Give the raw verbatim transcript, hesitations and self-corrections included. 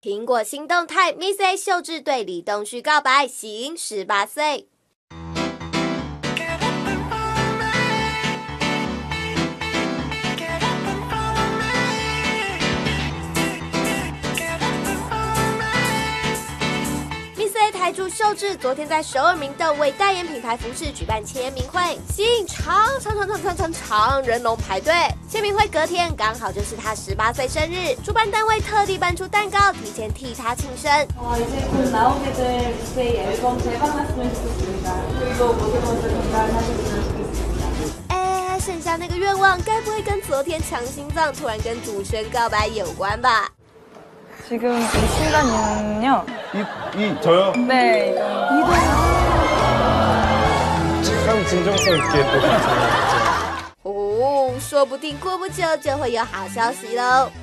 苹果新动态 ，Miss A 秀智对李东旭告白，喜迎十八岁。Miss A 台柱秀智昨天在首尔明洞为代言品牌服饰举办签名会，吸引长长长长长长长人龙排队。签名会隔天刚好就是她十八岁生日，主办单位特地搬出蛋糕，提前替她庆生。 어 이제 곧 나오게 될 미스 A 앨범 대박 났으면 좋겠습니다. 그리고 모두 모두 건강하셨으면 좋겠습니다. 哎，剩下那个愿望，该不会跟昨天抢心脏突然跟主持人告白有关吧？ 지금 이 순간은요. 이, 이 저요? 네, 이거. 참 진정성 있게 또 감사합니다. 哦，说不定过不久就会有好消息喽。